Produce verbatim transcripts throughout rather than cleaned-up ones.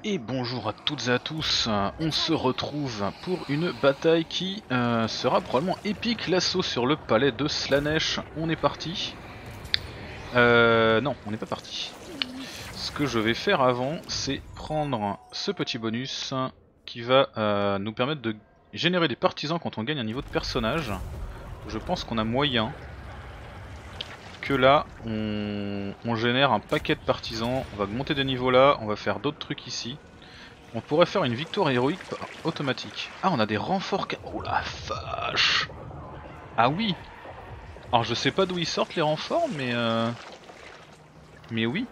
Et bonjour à toutes et à tous, on se retrouve pour une bataille qui euh, sera probablement épique, l'assaut sur le palais de Slaanesh. On est parti. Euh, non, on n'est pas parti. Ce que je vais faire avant, c'est prendre ce petit bonus qui va euh, nous permettre de générer des partisans quand on gagne un niveau de personnage. Je pense qu'on a moyen que là, on, on génère un paquet de partisans, on va monter des niveaux là, on va faire d'autres trucs ici. On pourrait faire une victoire héroïque automatique. Ah, on a des renforts. Oh la vache. Ah oui. Alors je sais pas d'où ils sortent les renforts, mais euh... mais oui.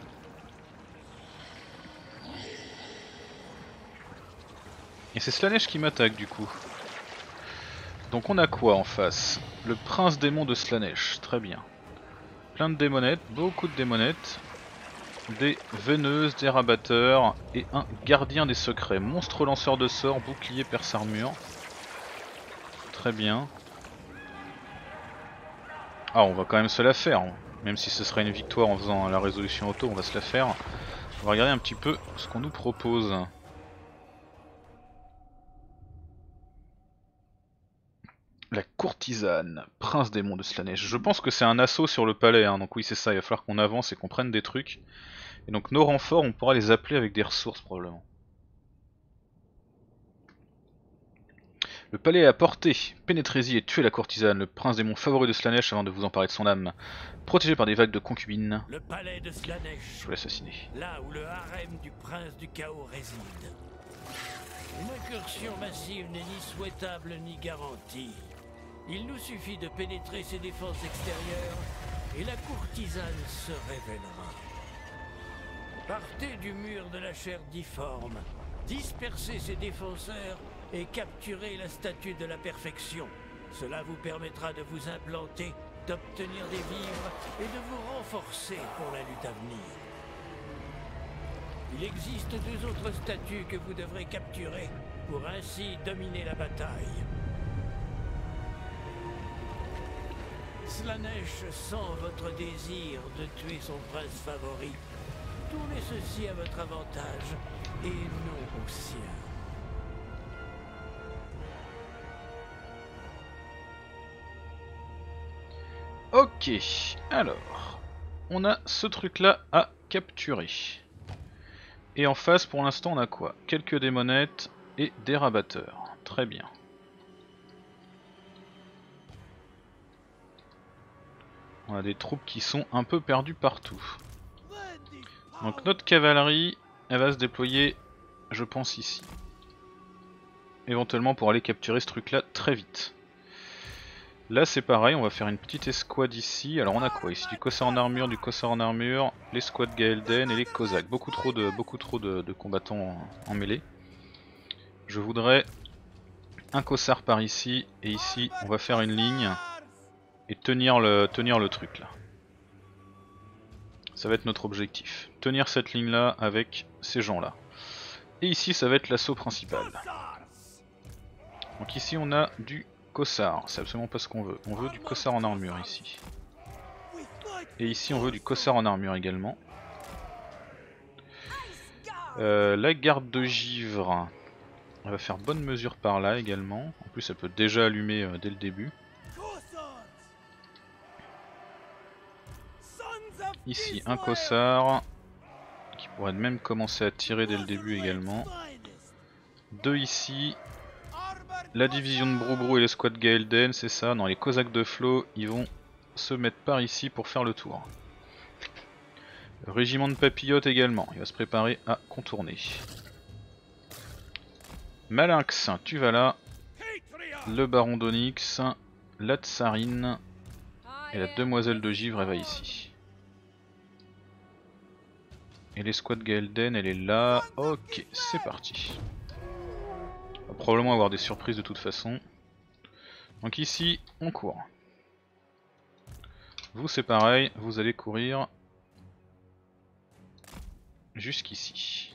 Et c'est Slaanesh qui m'attaque du coup. Donc on a quoi en face? Le prince démon de Slaanesh. Très bien. Plein de démonettes, beaucoup de démonettes. Des veneuses, des rabatteurs et un gardien des secrets. Monstre lanceur de sorts, bouclier, perce armure. Très bien. Ah, on va quand même se la faire, même si ce serait une victoire en faisant la résolution auto, on va se la faire. On va regarder un petit peu ce qu'on nous propose. La courtisane, prince démon de Slaanesh. Je pense que c'est un assaut sur le palais, hein, donc oui c'est ça, il va falloir qu'on avance et qu'on prenne des trucs. Et donc nos renforts, on pourra les appeler avec des ressources probablement. Le palais est à portée. Pénétrez-y et tuez la courtisane, le prince démon favori de Slaanesh avant de vous emparer de son âme. Protégé par des vagues de concubines. Le palais de Slaanesh. Je vais l'assassiner. Là où le harem du prince du chaos réside. Une incursion massive n'est ni souhaitable ni garantie. Il nous suffit de pénétrer ses défenses extérieures et la courtisane se révélera. Partez du mur de la chair difforme, dispersez ses défenseurs et capturez la statue de la perfection. Cela vous permettra de vous implanter, d'obtenir des vivres et de vous renforcer pour la lutte à venir. Il existe deux autres statues que vous devrez capturer pour ainsi dominer la bataille. Slaanesh sent votre désir de tuer son prince favori. Tournez ceci à votre avantage et non au sien. Ok, alors, on a ce truc là à capturer. Et en face pour l'instant on a quoi? Quelques démonettes et des rabatteurs, très bien. On a des troupes qui sont un peu perdues partout. Donc notre cavalerie, elle va se déployer, je pense ici. Éventuellement pour aller capturer ce truc là très vite. Là c'est pareil, on va faire une petite escouade ici. Alors on a quoi ici? Du cossard en armure, du cossard en armure, l'escouade Gaelden et les Cosaques. Beaucoup trop de, beaucoup trop de, de combattants en, en mêlée. Je voudrais un cossard par ici, et ici on va faire une ligne et tenir le, tenir le truc là. Ça va être notre objectif. Tenir cette ligne là avec ces gens là. Et ici ça va être l'assaut principal. Donc ici on a du cossard, c'est absolument pas ce qu'on veut. On veut du cossard en armure ici. Et ici on veut du cossard en armure également. Euh, la garde de givre, elle va faire bonne mesure par là également. En plus elle peut déjà allumer euh, dès le début. Ici un cossard qui pourrait même commencer à tirer dès le début également. Deux ici. La division de Broubrou et l'escouade Gaelden, c'est ça. Non, les Cosaques de Flo, ils vont se mettre par ici pour faire le tour. Le régiment de papillotes également, il va se préparer à contourner. Malinx, tu vas là. Le baron d'Onyx, la tsarine et la demoiselle de givre, elle va ici. Et l'escouade Gaelden, elle est là. Ok, c'est parti. On va probablement avoir des surprises de toute façon. Donc ici, on court. Vous c'est pareil, vous allez courir jusqu'ici.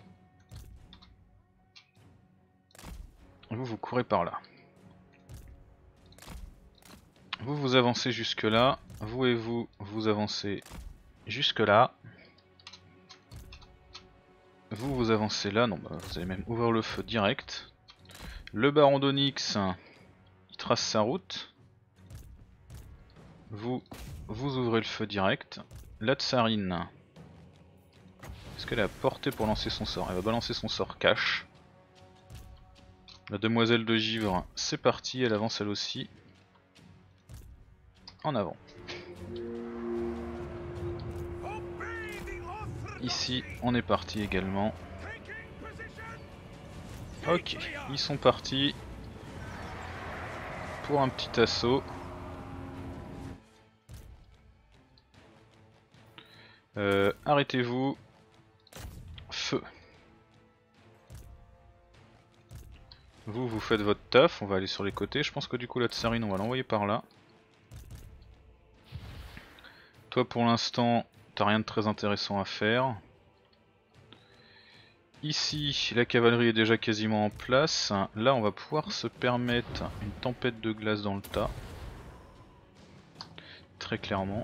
Vous, vous courez par là. Vous, vous avancez jusque là. Vous et vous, vous avancez jusque là. Vous, vous avancez là, non, bah, vous allez même ouvrir le feu direct. Le baron d'Onyx, il trace sa route. Vous, vous ouvrez le feu direct. La tsarine, est-ce qu'elle est à portée pour lancer son sort? Elle va balancer son sort cache. La demoiselle de givre, c'est parti, elle avance elle aussi. En avant. Ici, on est parti également. Ok, ils sont partis pour un petit assaut. Euh, Arrêtez-vous. Feu. Vous, vous faites votre taf, on va aller sur les côtés. Je pense que du coup la tsarine, on va l'envoyer par là. Toi pour l'instant, t'as rien de très intéressant à faire. Ici, la cavalerie est déjà quasiment en place. Là, on va pouvoir se permettre une tempête de glace dans le tas. Très clairement.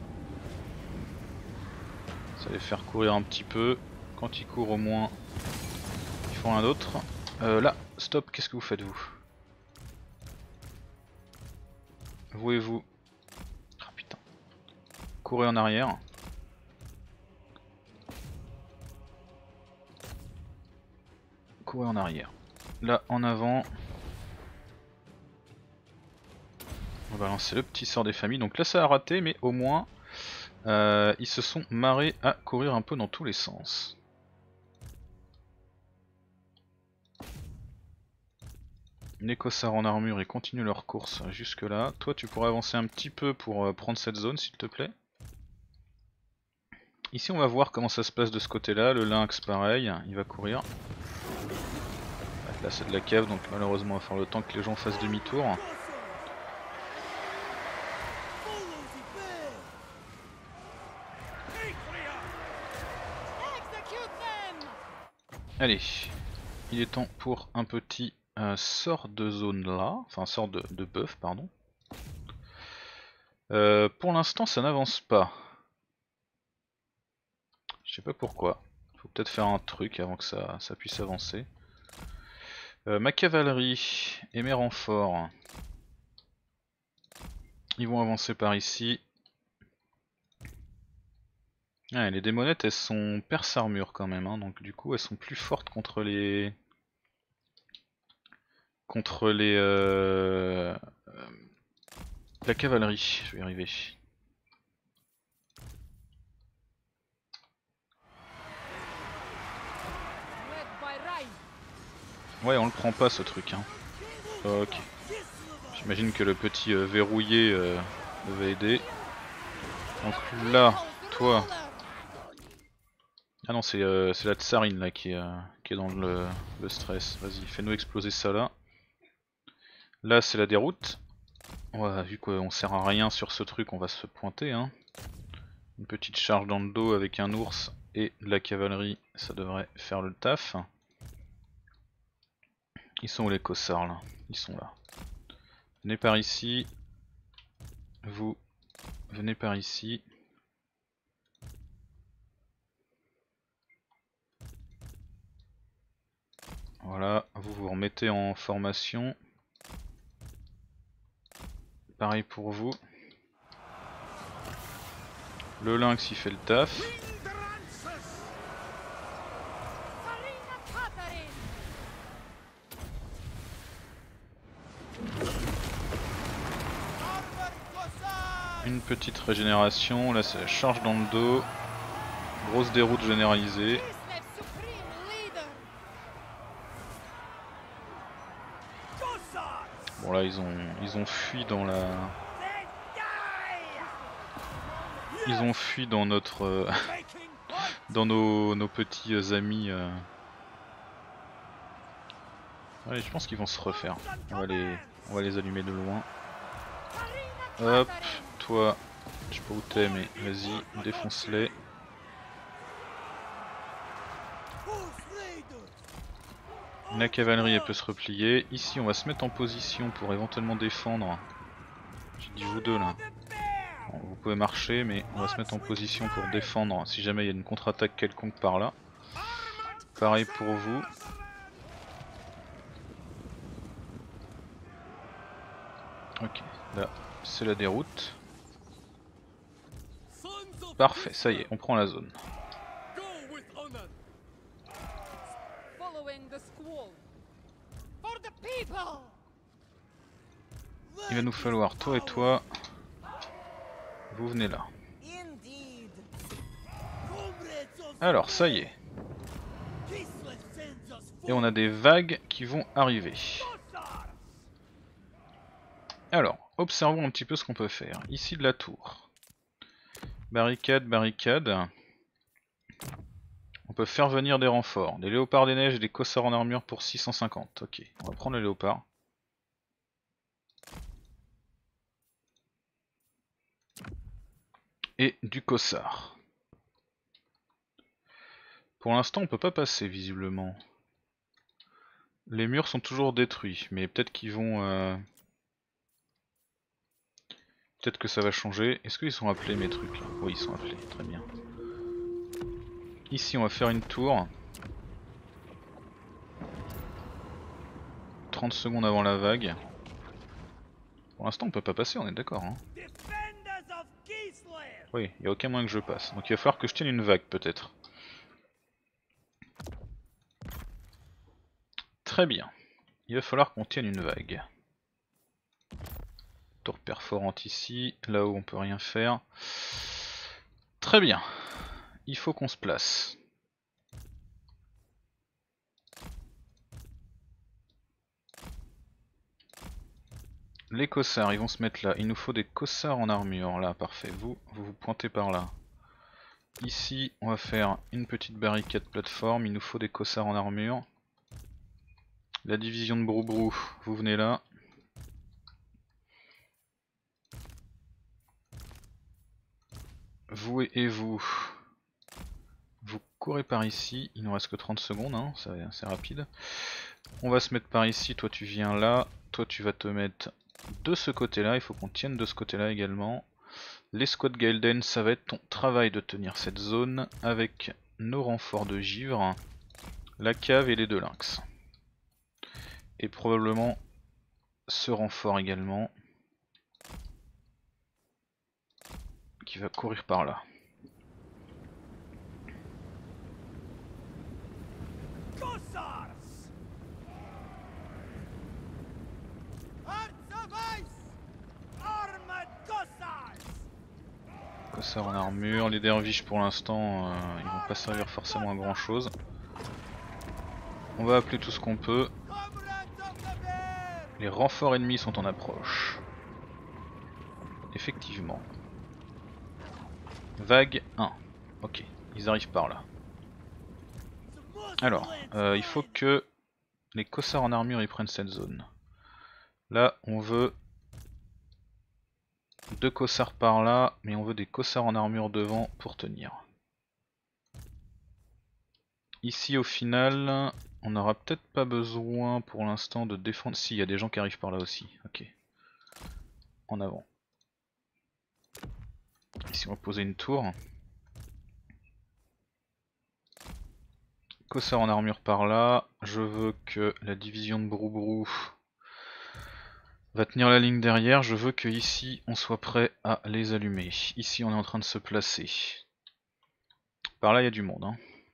Ça va les faire courir un petit peu. Quand ils courent au moins, ils font un autre. Euh, là, stop, qu'est-ce que vous faites vous? Vous et vous. Ah putain. Courez en arrière. Courez en arrière. Là, en avant. On va lancer le petit sort des familles. Donc là, ça a raté, mais au moins, euh, ils se sont marrés à courir un peu dans tous les sens. Les cossards en armure, ils continuent leur course jusque là. Toi, tu pourrais avancer un petit peu pour euh, prendre cette zone, s'il te plaît. Ici, on va voir comment ça se passe de ce côté-là. Le lynx, pareil, il va courir. Là, c'est de la cave, donc malheureusement, il va falloir le temps que les gens fassent demi-tour. Allez, il est temps pour un petit euh, sort de zone là, enfin sort de, de buff, pardon. Euh, pour l'instant, ça n'avance pas. Je sais pas pourquoi. Faut peut-être faire un truc avant que ça, ça puisse avancer. Euh, ma cavalerie et mes renforts, ils vont avancer par ici. Ah, les démonettes, elles sont perce armure quand même, hein, donc du coup elles sont plus fortes contre les contre les euh... euh, la cavalerie. Je vais y arriver. Ouais, on le prend pas ce truc, hein. Ok. J'imagine que le petit euh, verrouillé euh, devait aider. Donc là, toi. Ah non, c'est euh, la tsarine là qui est, euh, qui est dans le, le stress. Vas-y, fais-nous exploser ça là. Là, c'est la déroute. Ouais, vu qu'on sert à rien sur ce truc, on va se pointer, hein. Une petite charge dans le dos avec un ours et de la cavalerie, ça devrait faire le taf. Ils sont où les cossards là? Ils sont là. Venez par ici. Vous, venez par ici. Voilà, vous vous remettez en formation. Pareil pour vous. Le lynx il fait le taf. Une petite régénération, là c'est la charge dans le dos. Grosse déroute généralisée. Bon là ils ont ils ont fui dans la. Ils ont fui dans notre euh, dans nos, nos petits amis. Euh... Allez, je pense qu'ils vont se refaire. On va les on va les allumer de loin. Hop, toi, je sais pas où t'es mais vas-y, défonce-les. La cavalerie elle peut se replier. Ici on va se mettre en position pour éventuellement défendre. J'ai dit vous deux là. Bon, vous pouvez marcher mais on va se mettre en position pour défendre si jamais il y a une contre-attaque quelconque par là. Pareil pour vous. Ok, là c'est la déroute. Parfait, ça y est, on prend la zone. Il va nous falloir toi et toi. Vous venez là. Alors ça y est. Et on a des vagues qui vont arriver. Alors, observons un petit peu ce qu'on peut faire. Ici de la tour. Barricade, barricade. On peut faire venir des renforts. Des léopards des neiges et des cossards en armure pour six cent cinquante. Ok, on va prendre les léopards. Et du cossard. Pour l'instant on peut pas passer visiblement. Les murs sont toujours détruits, mais peut-être qu'ils vont... Euh... Peut-être que ça va changer. Est-ce qu'ils sont appelés mes trucs là? Oui, ils sont appelés, très bien. Ici on va faire une tour. trente secondes avant la vague. Pour l'instant on peut pas passer, on est d'accord hein. Oui, il n'y a aucun moyen que je passe. Donc il va falloir que je tienne une vague peut-être. Très bien. Il va falloir qu'on tienne une vague. Tour perforante ici, là où on peut rien faire. Très bien. Il faut qu'on se place. Les cossards, ils vont se mettre là. Il nous faut des cossards en armure. Là, parfait. Vous, vous vous pointez par là. Ici, on va faire une petite barricade plateforme. Il nous faut des cossards en armure. La division de Broubrou, vous venez là. Vous et vous, vous courez par ici. Il nous reste que trente secondes, hein. C'est rapide. On va se mettre par ici. Toi, tu viens là. Toi, tu vas te mettre de ce côté-là. Il faut qu'on tienne de ce côté-là également. Les squads Gaelden, ça va être ton travail de tenir cette zone avec nos renforts de givre, la cave et les deux lynx. Et probablement ce renfort également qui va courir par là. Cossards en armure, les derviches pour l'instant euh, ils vont pas servir forcément à grand chose. On va appeler tout ce qu'on peut. Les renforts ennemis sont en approche. Effectivement. Vague un. Ok, ils arrivent par là. Alors, euh, il faut que les cossards en armure ils prennent cette zone. Là, on veut deux cossards par là, mais on veut des cossards en armure devant pour tenir. Ici, au final, on n'aura peut-être pas besoin pour l'instant de défendre. Si, il y a des gens qui arrivent par là aussi. Ok. En avant. Ici, on va poser une tour. Cossard en armure par là. Je veux que la division de Broubrou va tenir la ligne derrière. Je veux que ici on soit prêt à les allumer. Ici on est en train de se placer. Par là il y a du monde. Hein.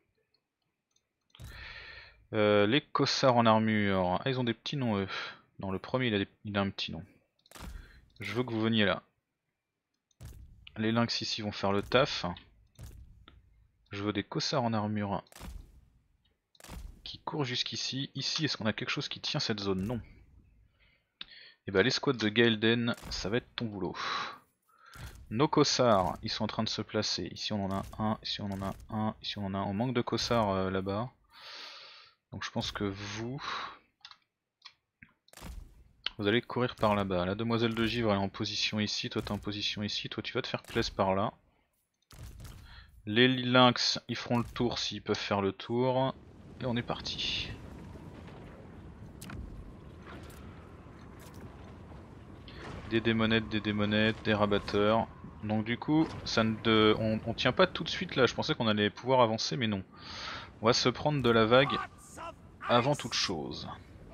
Euh, les cossards en armure. Ah, ils ont des petits noms eux. Non, le premier il a, des... il a un petit nom. Je veux que vous veniez là. Les lynx ici vont faire le taf. Je veux des cossards en armure qui courent jusqu'ici. Ici, est-ce qu'on a quelque chose qui tient cette zone? Non. Et bah les squads de Gaelden, ça va être ton boulot. Nos cossards, ils sont en train de se placer. Ici on en a un, ici on en a un, ici on en a un. On manque de cossards euh, là-bas. Donc je pense que vous... Vous allez courir par là-bas. La demoiselle de givre elle est en position ici, toi t'es en position ici, toi tu vas te faire place par là. Les lynx, ils feront le tour s'ils peuvent faire le tour. Et on est parti. Des démonettes, des démonettes, des rabatteurs. Donc du coup, ça ne de... on, on tient pas tout de suite là, je pensais qu'on allait pouvoir avancer mais non. On va se prendre de la vague avant toute chose.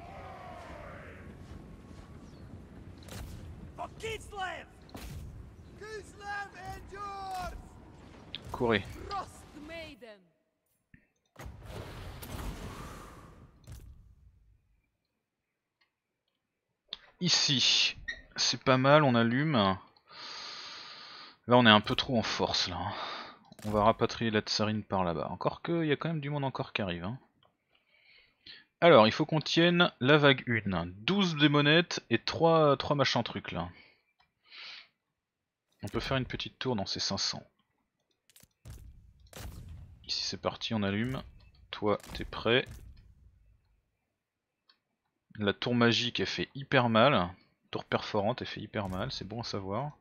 Courez. Ici, c'est pas mal, on allume. Là on est un peu trop en force là. On va rapatrier la tsarine par là-bas. Encore que, il y a quand même du monde encore qui arrive. Hein. Alors, il faut qu'on tienne la vague un. douze démonettes et trois, trois machins trucs là. On peut faire une petite tour dans ces cinq cents. Ici c'est parti, on allume. Toi, t'es prêt. La tour magique elle fait hyper mal. Tour perforante elle fait hyper mal, c'est bon à savoir.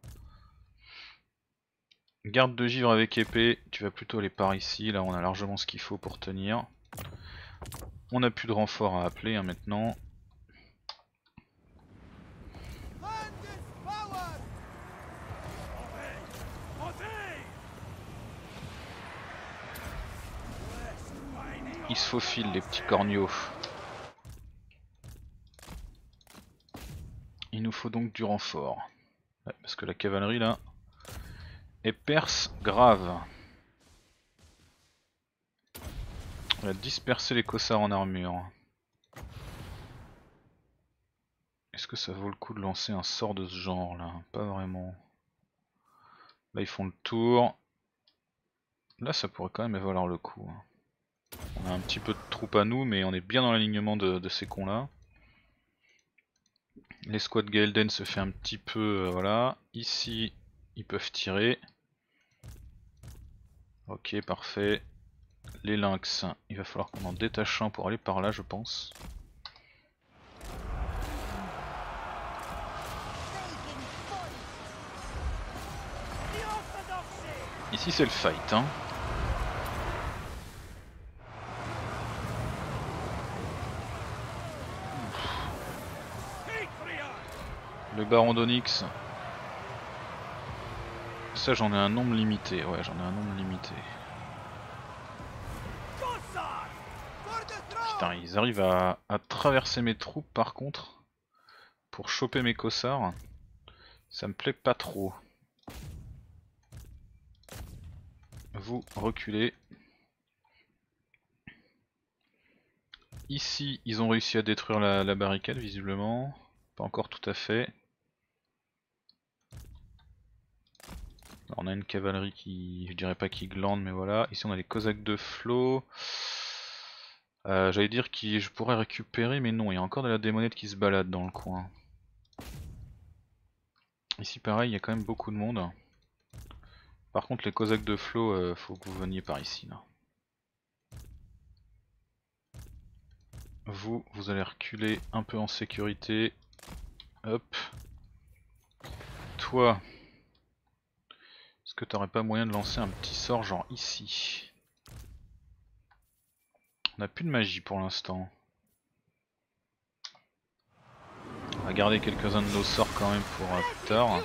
Garde de givre avec épée, tu vas plutôt aller par ici, là on a largement ce qu'il faut pour tenir. On n'a plus de renfort à appeler hein, maintenant. Ils se faufilent les petits corneaux. Il nous faut donc du renfort. Ouais, parce que la cavalerie là est perce grave. On va disperser les cossards en armure. Est-ce que ça vaut le coup de lancer un sort de ce genre là? Pas vraiment. Là ils font le tour. Là ça pourrait quand même valoir le coup. On a un petit peu de troupes à nous mais on est bien dans l'alignement de, de ces cons là. L'escouade Gaelden se fait un petit peu... Euh, voilà. Ici ils peuvent tirer. Ok parfait. Les lynx, il va falloir qu'on en détache un pour aller par là je pense. Ici c'est le fight hein. Le baron d'Onyx. Ça j'en ai un nombre limité, ouais j'en ai un nombre limité. Putain ils arrivent à, à traverser mes troupes par contre. Pour choper mes cossards. Ça me plaît pas trop. Vous reculez. Ici ils ont réussi à détruire la, la barricade visiblement. Pas encore tout à fait. Alors, on a une cavalerie qui, je dirais pas qui glande mais voilà. Ici on a les cosaques de flot. Euh, J'allais dire que je pourrais récupérer mais non, il y a encore de la démonette qui se balade dans le coin. Ici pareil, il y a quand même beaucoup de monde. Par contre les cosaques de flot, euh, faut que vous veniez par ici là. Vous, vous allez reculer un peu en sécurité. Hop. Toi, est-ce que t'aurais pas moyen de lancer un petit sort genre ici? On n'a plus de magie pour l'instant. On va garder quelques-uns de nos sorts quand même pour euh, plus tard.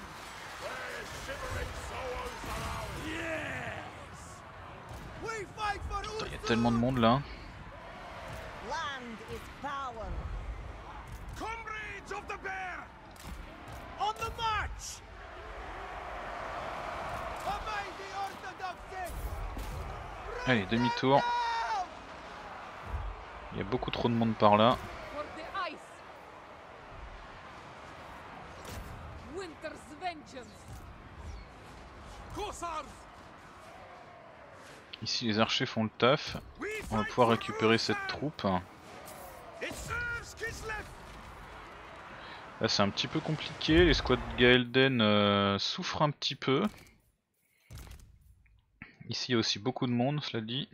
Il y a tellement de monde là. Allez, demi-tour. Il y a beaucoup trop de monde par là. Ici les archers font le taf. On va pouvoir récupérer cette troupe. Là c'est un petit peu compliqué, les squads Gaelden euh, souffrent un petit peu. Ici il y a aussi beaucoup de monde, cela dit.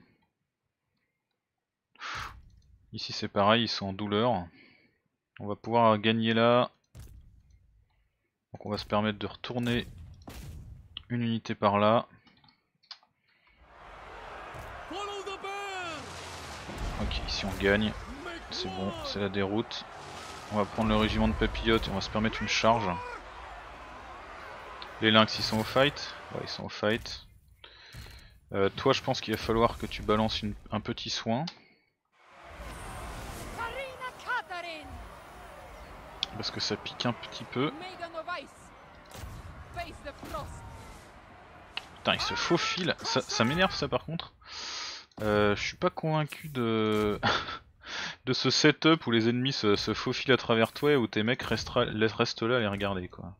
Ici c'est pareil, ils sont en douleur. On va pouvoir gagner là. Donc on va se permettre de retourner une unité par là. Ok, ici on gagne. C'est bon, c'est la déroute. On va prendre le régiment de papillotes et on va se permettre une charge. Les lynx ils sont au fight. Ouais, ils sont au fight. Euh, toi je pense qu'il va falloir que tu balances une, un petit soin. Parce que ça pique un petit peu. Putain, il se faufile. Ça, ça m'énerve ça par contre. Euh, je suis pas convaincu de de ce setup où les ennemis se, se faufilent à travers toi et où tes mecs restera, restent là à les regarder quoi.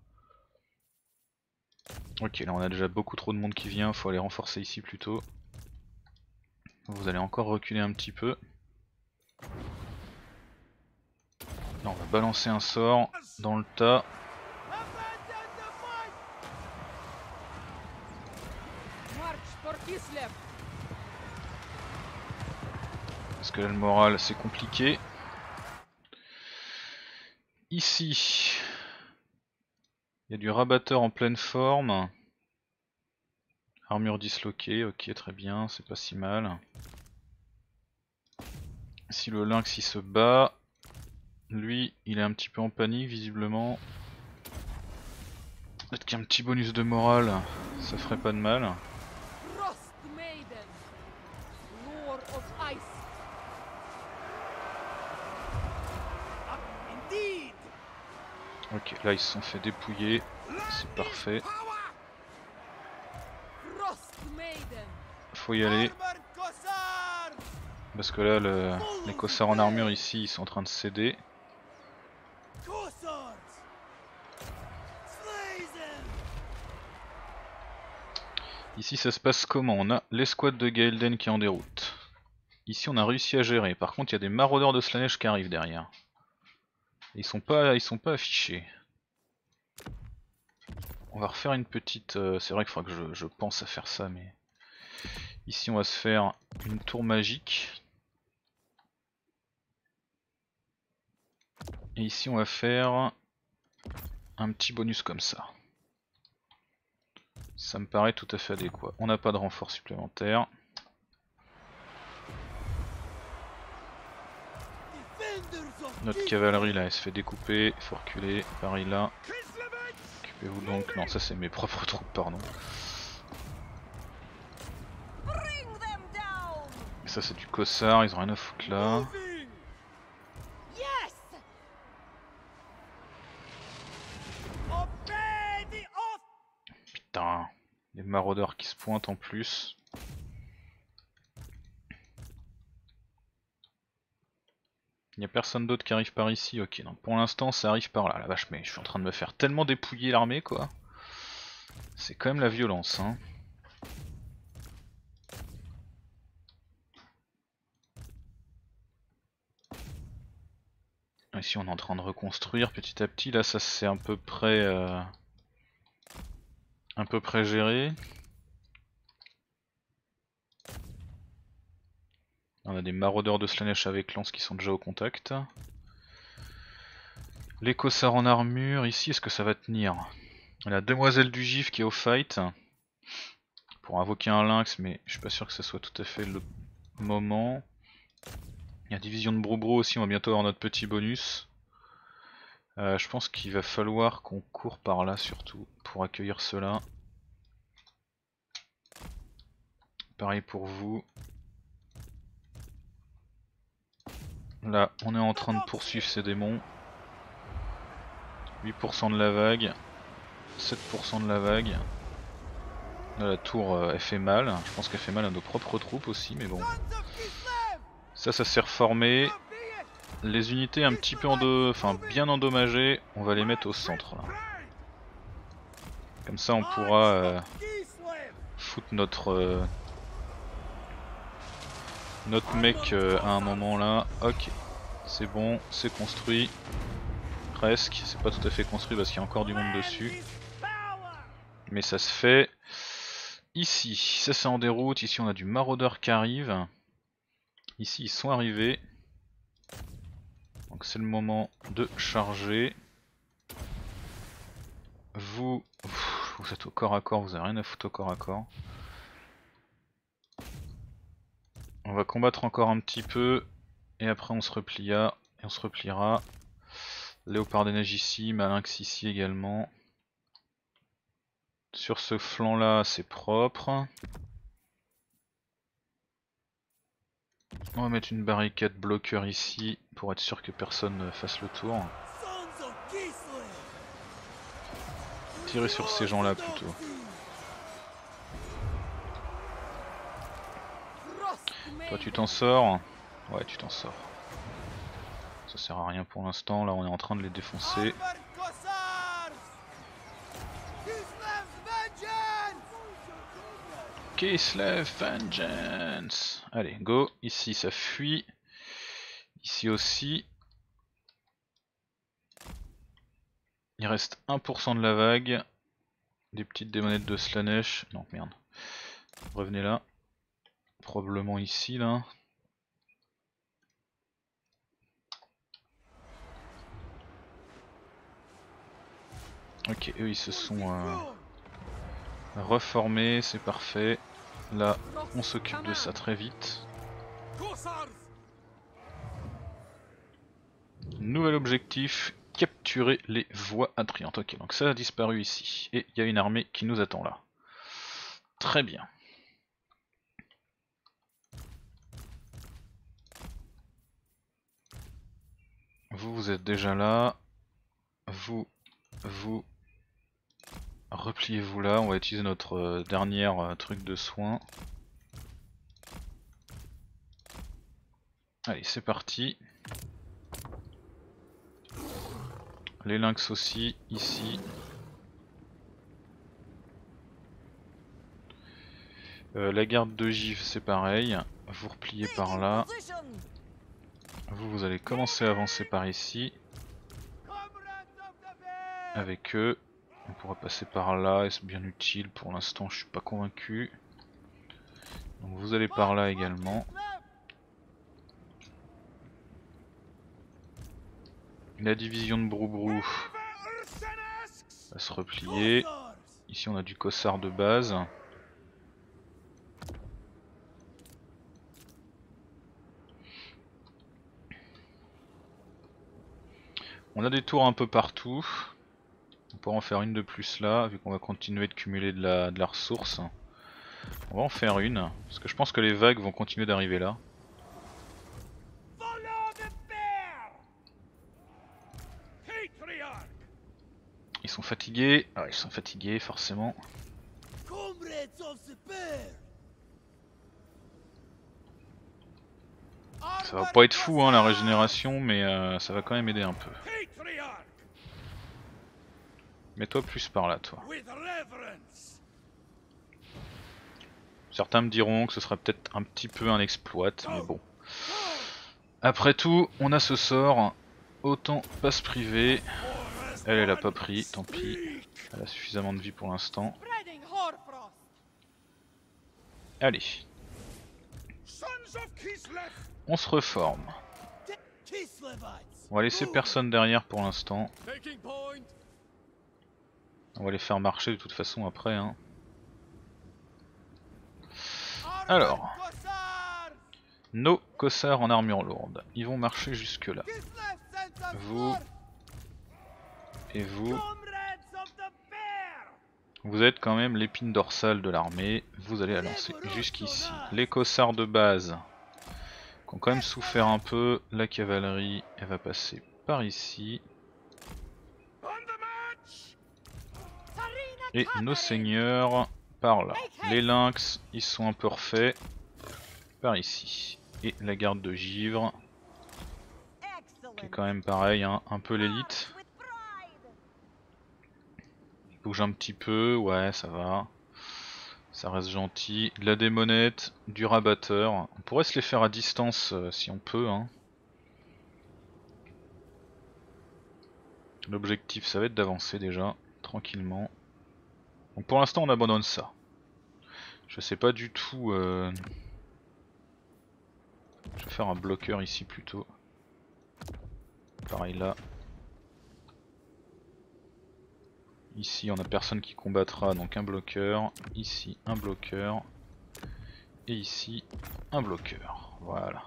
Ok, là on a déjà beaucoup trop de monde qui vient, faut aller renforcer ici plutôt. Vous allez encore reculer un petit peu. Là on va balancer un sort dans le tas. Parce que là le moral c'est compliqué. Ici, il y a du rabatteur en pleine forme. Armure disloquée, ok très bien, c'est pas si mal. Si le lynx il se bat, lui il est un petit peu en panique visiblement. Peut-être qu'un petit bonus de morale, ça ferait pas de mal. Ok, là ils se sont fait dépouiller, c'est parfait. Faut y aller. Parce que là, le... les cossards en armure ici, ils sont en train de céder. Ici ça se passe comment? On a l'escouade de Gaelden qui est en déroute. Ici on a réussi à gérer, par contre il y a des maraudeurs de Slaanesh qui arrivent derrière. Ils sont pas, ils sont pas affichés. On va refaire une petite... Euh, c'est vrai qu'il faudra que je, je pense à faire ça, mais... Ici on va se faire une tour magique. Et ici on va faire un petit bonus comme ça. Ça me paraît tout à fait adéquat. On n'a pas de renfort supplémentaire. Notre cavalerie là elle se fait découper, il faut reculer, pareil là. Occupez-vous donc, non ça c'est mes propres troupes pardon. Et ça c'est du cossard, ils ont rien à foutre là. Putain, les maraudeurs qui se pointent en plus. Il n'y a personne d'autre qui arrive par ici, ok, donc pour l'instant ça arrive par là, la vache, mais je suis en train de me faire tellement dépouiller l'armée quoi. C'est quand même la violence hein. Ici on est en train de reconstruire petit à petit, là ça c'est à peu près euh, à peu près géré. On a des maraudeurs de Slaanesh avec lance qui sont déjà au contact. Les cossards en armure, ici est-ce que ça va tenir? La demoiselle du gif qui est au fight. Pour invoquer un lynx, mais je suis pas sûr que ce soit tout à fait le moment. Il y a division de Brobro aussi, on va bientôt avoir notre petit bonus. Euh, je pense qu'il va falloir qu'on court par là surtout pour accueillir cela. Pareil pour vous. Là, on est en train de poursuivre ces démons. huit pour cent de la vague. sept pour cent de la vague. Là, la tour euh, elle fait mal. Je pense qu'elle fait mal à nos propres troupes aussi, mais bon. Ça, ça s'est reformé. Les unités un petit peu endo... enfin, bien endommagées, on va les mettre au centre. Là. Comme ça, on pourra euh, foutre notre euh, notre mec euh, à un moment là. Ok, c'est bon, c'est construit. Presque, c'est pas tout à fait construit parce qu'il y a encore du monde dessus. Mais ça se fait. Ici, ça c'est en déroute. Ici, on a du maraudeur qui arrive. Ici, ils sont arrivés. Donc c'est le moment de charger. Vous, vous êtes au corps à corps, vous avez rien à foutre au corps à corps. On va combattre encore un petit peu et après on se replia et on se repliera. Léopard des neiges ici, Malinx ici également. Sur ce flanc là c'est propre. On va mettre une barricade bloqueur ici pour être sûr que personne ne fasse le tour. Tirer sur ces gens là plutôt. Toi tu t'en sors? Ouais, tu t'en sors. Ça sert à rien pour l'instant, là on est en train de les défoncer. Kislev Vengeance. Allez, go. Ici ça fuit. Ici aussi. Il reste un pour cent de la vague. Des petites démonettes de Slaanesh. Non, merde. Revenez là. Probablement ici, là. Ok, eux ils se sont euh, reformés, c'est parfait. Là, on s'occupe de ça très vite. Nouvel objectif, capturer les voies attrayantes. Ok, donc ça a disparu ici. Et il y a une armée qui nous attend là. Très bien. Vous, vous êtes déjà là. Vous, vous, repliez-vous là. On va utiliser notre euh, dernier euh, truc de soin. Allez, c'est parti. Les lynx aussi, ici. Euh, la garde de Gif, c'est pareil. Vous repliez par là. Vous, vous allez commencer à avancer par ici. Avec eux. On pourra passer par là, est-ce bien utile? Pour l'instant, je suis pas convaincu. Donc vous allez par là également. La division de Broubrou va se replier. Ici on a du Kossar de base. On a des tours un peu partout. On pourra en faire une de plus là, vu qu'on va continuer de cumuler de la, de la ressource. On va en faire une, parce que je pense que les vagues vont continuer d'arriver là. Ils sont fatigués. Ah, ils sont fatigués forcément. Ça va pas être fou hein la régénération, mais euh, ça va quand même aider un peu. Mets-toi plus par là toi. Certains me diront que ce sera peut-être un petit peu un exploit, mais bon. Après tout, on a ce sort, autant pas se priver. Elle, elle a pas pris, tant pis. Elle a suffisamment de vie pour l'instant. Allez. On se reforme. On va laisser personne derrière pour l'instant. On va les faire marcher de toute façon après. Hein. Alors. Nos cossards en armure lourde. Ils vont marcher jusque là. Vous. Et vous. Vous êtes quand même l'épine dorsale de l'armée. Vous allez la lancer jusqu'ici. Les cossards de base. Qui ont quand même souffert un peu. La cavalerie, elle va passer par ici. Et nos seigneurs par là. Les lynx, ils sont un peu refaits. Par ici. Et la garde de givre. Qui est quand même pareil, hein, un peu l'élite. Il bouge un petit peu, ouais ça va. Ça reste gentil. De la démonette, du rabatteur. On pourrait se les faire à distance euh, si on peut. Hein. L'objectif ça va être d'avancer déjà, tranquillement. Donc pour l'instant on abandonne ça. Je sais pas du tout... Euh... Je vais faire un bloqueur ici plutôt. Pareil là. Ici on a personne qui combattra, donc un bloqueur. Ici un bloqueur. Et ici un bloqueur. Voilà.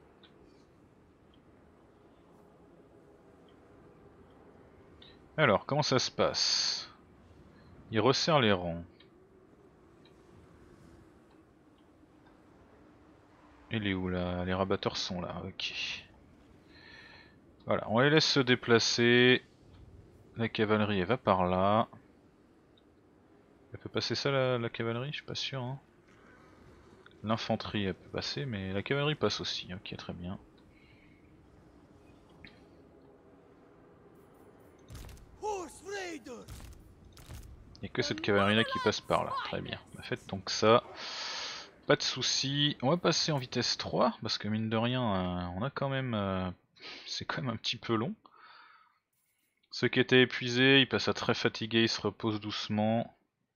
Alors comment ça se passe? Il resserre les rangs. Il est où là? Les rabatteurs sont là, ok. Voilà, on les laisse se déplacer. La cavalerie elle va par là. Elle peut passer ça la, la cavalerie? Je suis pas sûr. Hein. L'infanterie elle peut passer, mais la cavalerie passe aussi. Ok, très bien. Il n'y a que cette cavalerie là qui passe par là. Très bien. Bah, faites donc ça. Pas de soucis. On va passer en vitesse trois parce que mine de rien, euh, on a quand même, euh, c'est quand même un petit peu long. Ceux qui étaient épuisés, ils passent à très fatigués, ils se reposent doucement.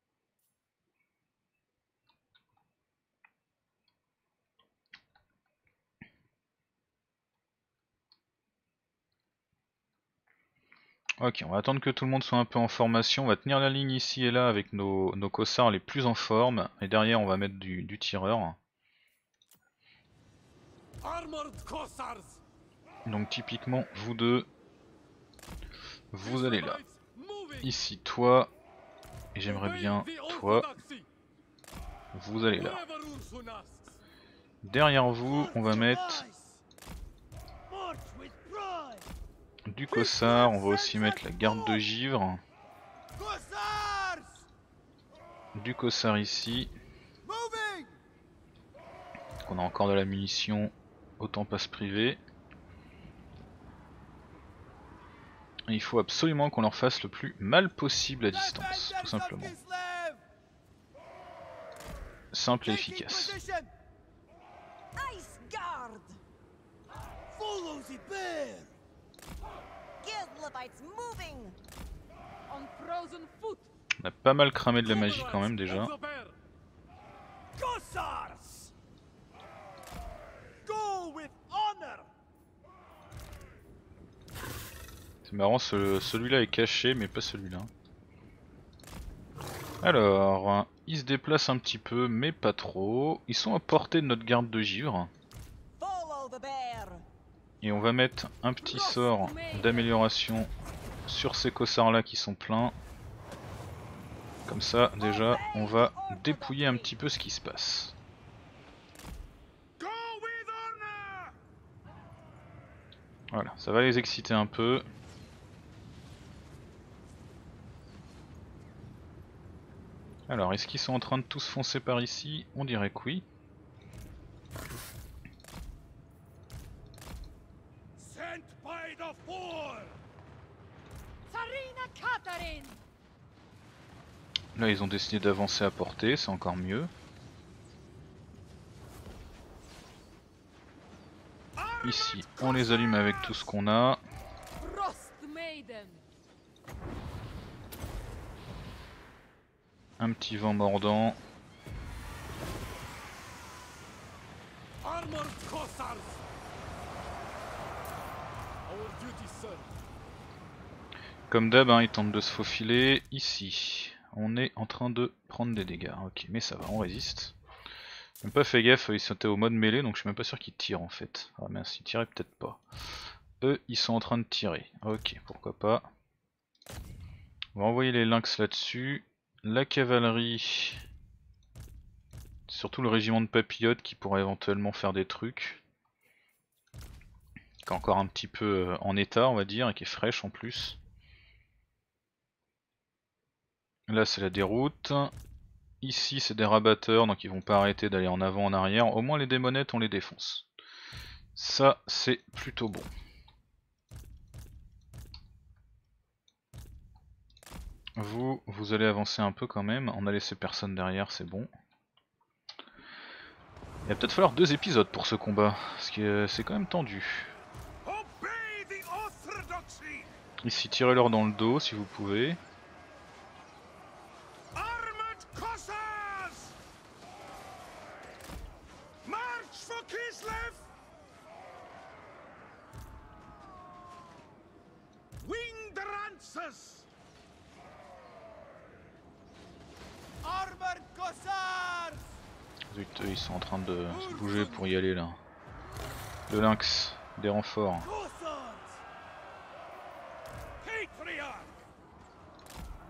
Ok, on va attendre que tout le monde soit un peu en formation. On va tenir la ligne ici et là avec nos, nos cossards les plus en forme. Et derrière, on va mettre du, du tireur. Donc typiquement, vous deux, vous allez là. Ici, toi. Et j'aimerais bien, toi. Vous allez là. Derrière vous, on va mettre du cossard. On va aussi mettre la garde de givre. Du cossard ici. On a encore de la munition, autant pas se priver. Et il faut absolument qu'on leur fasse le plus mal possible à distance, tout simplement. Simple et efficace. On a pas mal cramé de la magie quand même déjà. C'est marrant, ce, celui-là est caché mais pas celui-là. Alors, ils se déplacent un petit peu mais pas trop. Ils sont à portée de notre garde de givre. Et on va mettre un petit sort d'amélioration sur ces cossards là qui sont pleins. Comme ça déjà on va dépouiller un petit peu ce qui se passe. Voilà, ça va les exciter un peu. Alors, est-ce qu'ils sont en train de tous foncer par ici? On dirait que oui. Là, ils ont décidé d'avancer à portée, c'est encore mieux. Ici, on les allume avec tout ce qu'on a. Un petit vent mordant. Comme d'hab, hein, ils tentent de se faufiler. Ici, on est en train de prendre des dégâts. Ok, mais ça va, on résiste. J'ai même pas fait gaffe, ils étaient au mode mêlée, donc je suis même pas sûr qu'ils tirent en fait. Ah mince, ils tiraient peut-être pas. Eux, ils sont en train de tirer. Ok, pourquoi pas. On va envoyer les lynx là-dessus. La cavalerie. Surtout le régiment de papillotes qui pourrait éventuellement faire des trucs. Qui est encore un petit peu en état, on va dire, et qui est fraîche en plus. Là, c'est la déroute. Ici, c'est des rabatteurs, donc ils vont pas arrêter d'aller en avant, en arrière. Au moins, les démonettes, on les défonce. Ça, c'est plutôt bon. Vous, vous allez avancer un peu quand même. On a laissé personne derrière, c'est bon. Il va peut-être falloir deux épisodes pour ce combat, parce que c'est quand même tendu. Ici, tirez-leur dans le dos si vous pouvez. Zut, ils sont en train de se bouger pour y aller là. Le lynx, des renforts.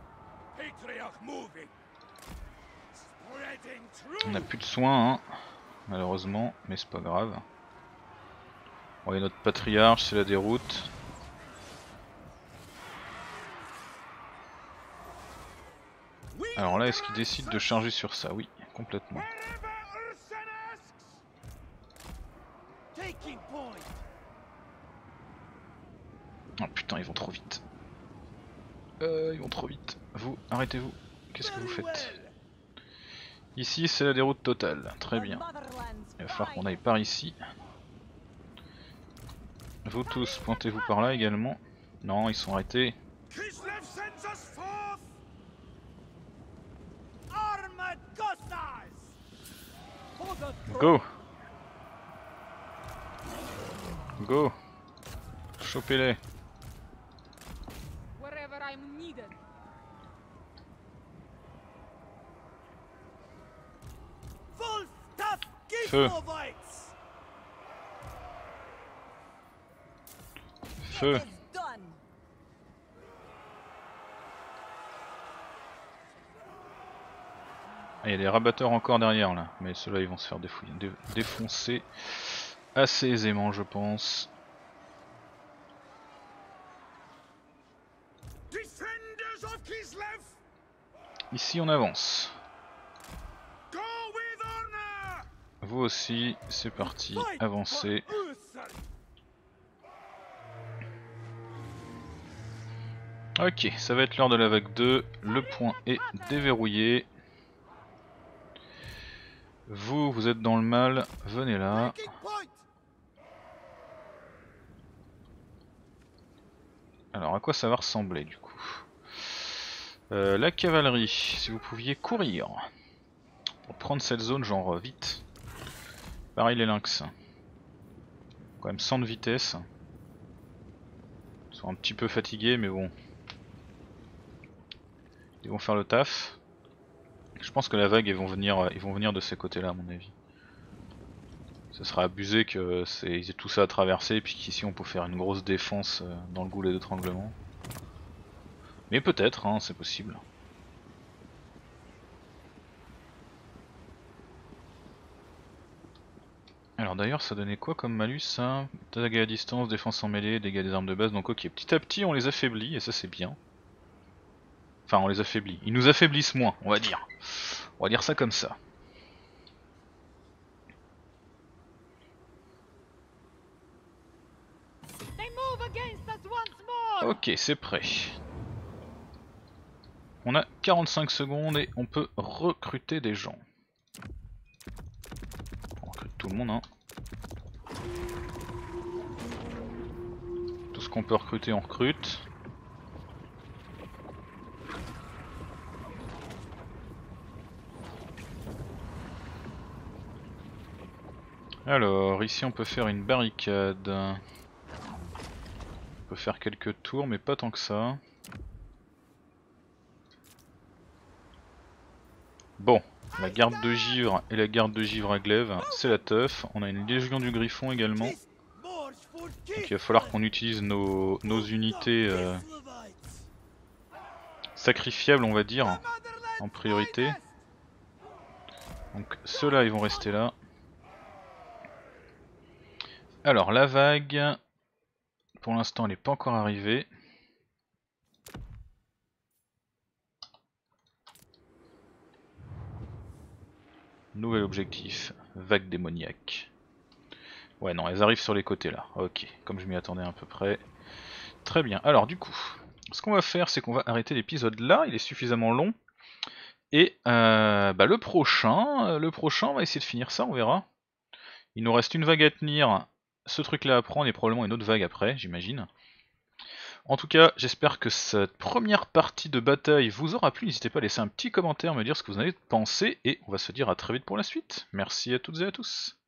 On n'a plus de soins, hein. malheureusement, mais c'est pas grave. Bon, et notre patriarche, c'est la déroute. Alors là, est-ce qu'il décide de charger sur ça? Oui, complètement. Oh putain, ils vont trop vite. Euh, ils vont trop vite. Vous, arrêtez-vous. Qu'est-ce que vous faites? Ici, c'est la déroute totale. Très bien. Il va falloir qu'on aille par ici. Vous tous, pointez-vous par là également. Non, ils sont arrêtés. Go! Go! Chopez-les! Feu! Feu! Ah, il y a des rabatteurs encore derrière là, mais ceux-là ils vont se faire défouiller, dé défoncer assez aisément je pense. Ici on avance. Vous aussi, c'est parti, avancez. Ok, ça va être l'heure de la vague deux, le point est déverrouillé. Vous, vous êtes dans le mal, venez là. Alors à quoi ça va ressembler du coup? euh, La cavalerie, si vous pouviez courir. Pour prendre cette zone genre vite. Pareil les lynx. Quand même cent de vitesse. Ils sont un petit peu fatigués mais bon. Ils vont faire le taf. Je pense que la vague ils vont venir, ils vont venir de ces côtés là à mon avis. Ce sera abusé que ils aient tout ça à traverser et puis qu'ici on peut faire une grosse défense dans le goulet d'étranglement. Mais peut-être, hein, c'est possible. Alors d'ailleurs ça donnait quoi comme malus ça? Dégâts à distance, défense en mêlée, dégâts des armes de base, donc ok, petit à petit on les affaiblit et ça c'est bien. Enfin on les affaiblit, ils nous affaiblissent moins on va dire. On va dire ça comme ça. Ok c'est prêt. On a quarante-cinq secondes et on peut recruter des gens. On recrute tout le monde hein. Tout ce qu'on peut recruter on recrute. Alors ici on peut faire une barricade. On peut faire quelques tours mais pas tant que ça. Bon, la garde de givre et la garde de givre à glaive, c'est la teuf. On a une légion du griffon également. Donc il va falloir qu'on utilise nos, nos unités euh, sacrifiables on va dire, en priorité. Donc ceux-là ils vont rester là. Alors la vague, pour l'instant elle n'est pas encore arrivée. Nouvel objectif, vague démoniaque. Ouais non, elles arrivent sur les côtés là, ok, comme je m'y attendais à peu près. Très bien, alors du coup, ce qu'on va faire c'est qu'on va arrêter l'épisode là, il est suffisamment long. Et euh, bah, le prochain, le prochain on va essayer de finir ça, on verra. Il nous reste une vague à tenir, ce truc là à prendre et probablement une autre vague après, j'imagine. En tout cas, j'espère que cette première partie de bataille vous aura plu. N'hésitez pas à laisser un petit commentaire, me dire ce que vous en avez pensé. Et on va se dire à très vite pour la suite. Merci à toutes et à tous.